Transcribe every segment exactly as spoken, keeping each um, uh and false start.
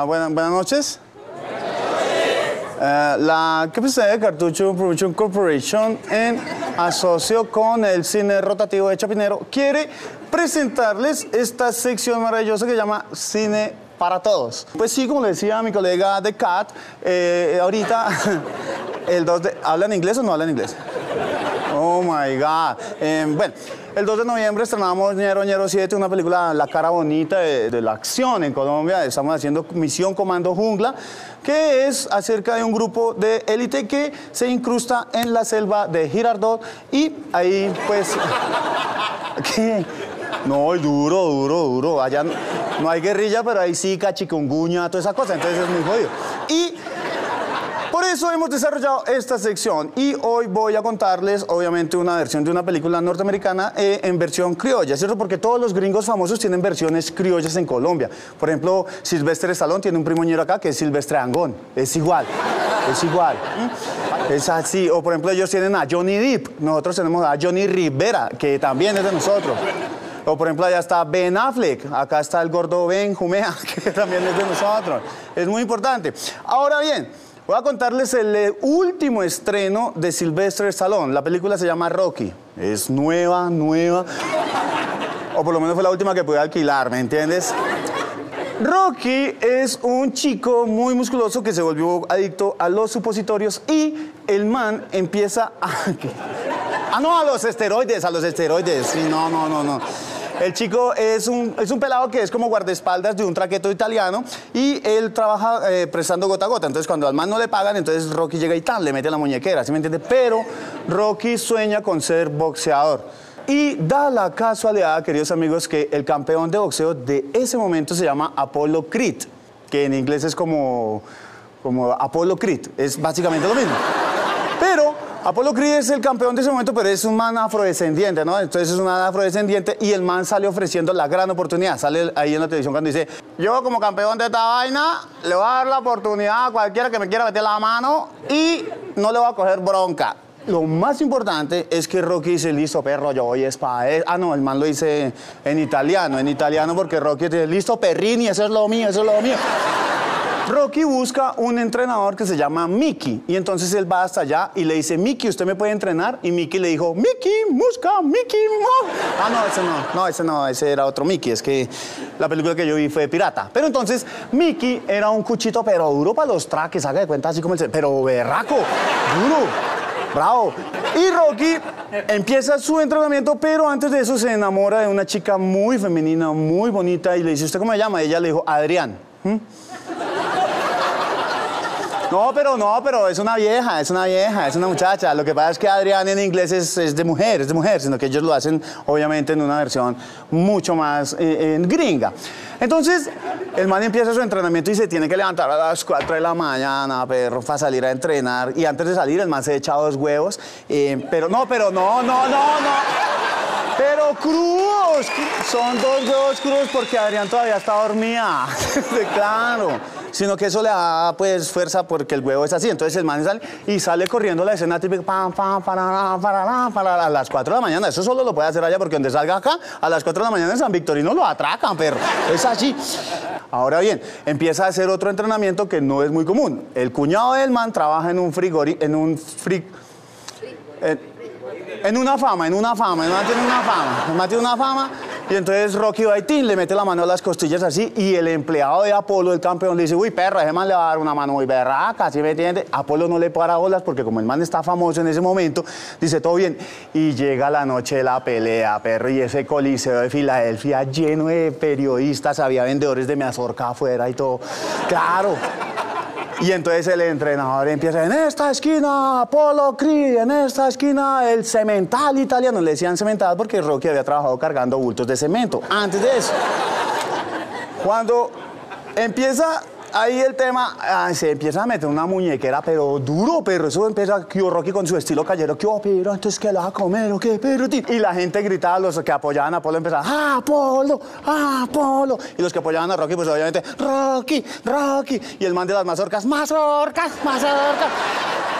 Uh, buenas, buenas noches. Uh, la K P C de Cartucho Production Corporation, en asocio con el Cine Rotativo de Chapinero, quiere presentarles esta sección maravillosa que se llama Cine para Todos. Pues sí, como le decía mi colega de Cat, eh, ahorita el dos de... ¿Hablan inglés o no hablan inglés? Oh my God. Eh, bueno, el dos de noviembre estrenamos Ñero Ñero siete, una película, la cara bonita de, de la acción en Colombia. Estamos haciendo Misión Comando Jungla, que es acerca de un grupo de élite que se incrusta en la selva de Girardot y ahí pues... ¿Qué? No, duro, duro, duro. Allá no, no hay guerrilla, pero hay zika, chikungunya, toda esa cosa, entonces es muy jodido. Y... por eso hemos desarrollado esta sección y hoy voy a contarles, obviamente, una versión de una película norteamericana eh, en versión criolla, ¿cierto? Porque todos los gringos famosos tienen versiones criollas en Colombia. Por ejemplo, Silvestre Stallone tiene un primo ñero acá que es Silvestre Angón. Es igual, es igual. Es así. O, por ejemplo, ellos tienen a Johnny Depp. Nosotros tenemos a Johnny Rivera, que también es de nosotros. O, por ejemplo, allá está Ben Affleck. Acá está el gordo Ben Jumea, que también es de nosotros. Es muy importante. Ahora bien, voy a contarles el último estreno de Sylvester Stallone. La película se llama Rocky. Es nueva, nueva. O por lo menos fue la última que pude alquilar, ¿me entiendes? Rocky es un chico muy musculoso que se volvió adicto a los supositorios y el man empieza a... Ah, no, a los esteroides, a los esteroides. Sí, no, no, no, no. El chico es un, es un pelado que es como guardaespaldas de un traqueto italiano y él trabaja eh, prestando gota a gota. Entonces, cuando al man no le pagan, entonces Rocky llega y tal, le mete la muñequera, ¿sí me entiende? Pero Rocky sueña con ser boxeador. Y da la casualidad, queridos amigos, que el campeón de boxeo de ese momento se llama Apollo Creed, que en inglés es como, como Apollo Creed, es básicamente lo mismo. Pero Apollo Creed es el campeón de ese momento, pero es un man afrodescendiente, ¿no? Entonces es un man afrodescendiente y el man sale ofreciendo la gran oportunidad. Sale ahí en la televisión cuando dice, yo como campeón de esta vaina, le voy a dar la oportunidad a cualquiera que me quiera meter la mano y no le voy a coger bronca. Lo más importante es que Rocky dice, listo, perro, yo voy es para él. Ah, no, el man lo dice en italiano, en italiano porque Rocky dice, listo, perrini, eso es lo mío, eso es lo mío. Rocky busca un entrenador que se llama Mickey y entonces él va hasta allá y le dice, Mickey, ¿usted me puede entrenar? Y Mickey le dijo, Mickey, busca, Mickey, no. Ah, no, ese no, no, ese no, ese era otro Mickey, es que la película que yo vi fue de pirata. Pero entonces Mickey era un cuchito, pero duro para los traques, haga de cuenta así como el... pero berraco, duro, bravo. Y Rocky empieza su entrenamiento, pero antes de eso se enamora de una chica muy femenina, muy bonita y le dice, ¿usted cómo se llama? Y ella le dijo, Adrián. ¿Mm? No, pero no, pero es una vieja, es una vieja, es una muchacha. Lo que pasa es que Adrián en inglés es, es de mujer, es de mujer, sino que ellos lo hacen obviamente en una versión mucho más eh, en gringa. Entonces, el man empieza su entrenamiento y se tiene que levantar a las cuatro de la mañana, perro, para salir a entrenar. Y antes de salir, el man se echa dos huevos. Eh, pero no, pero no, no, no, no. Pero crudos, son dos huevos crudos porque Adrián todavía está dormida. Claro. Sino que eso le da, pues, fuerza porque el huevo es así. Entonces el man sale y sale corriendo la escena típica pam, pam, para, para, para, a las cuatro de la mañana. Eso solo lo puede hacer allá porque donde salga acá, a las cuatro de la mañana en San Victorino lo atracan, perro. Es así. Ahora bien, empieza a hacer otro entrenamiento que no es muy común. El cuñado del man trabaja en un frigori, en un frig... En, en una fama, en una fama, el man tiene una fama, el man tiene una fama. Y entonces Rocky Baitín le mete la mano a las costillas así y el empleado de Apolo, el campeón, le dice, uy, perro, ese man le va a dar una mano muy berraca, ¿sí me entiende? Apolo no le para bolas porque como el man está famoso en ese momento, dice, todo bien. Y llega la noche de la pelea, perro, y ese coliseo de Filadelfia lleno de periodistas, había vendedores de mazorca afuera y todo. Claro. Y entonces el entrenador empieza, en esta esquina, Apollo Creed, en esta esquina, el cemental italiano. Le decían cemental porque Rocky había trabajado cargando bultos de cemento. Antes de eso, cuando empieza ahí el tema, ah, se empieza a meter una muñequera, pero duro, pero eso empieza que Rocky con su estilo callero, que pero antes que la va a comer, o qué, pero y la gente gritaba, los que apoyaban a Apolo empezaban, ¡ah, Apolo! ¡ah, Apolo! Y los que apoyaban a Rocky, pues obviamente, ¡Rocky! ¡Rocky! Y el man de las mazorcas, ¡mazorcas! ¡mazorcas!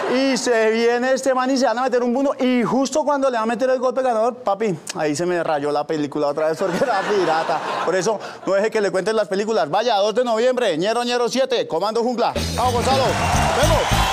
Y se viene este man y se van a meter un mundo. Y justo cuando le va a meter el golpe ganador, papi, ahí se me rayó la película otra vez porque era pirata. Por eso, no deje que le cuenten las películas. Vaya, dos de noviembre, ñero ñero siete, Comando Jungla. Vamos, Gonzalo. Vemos.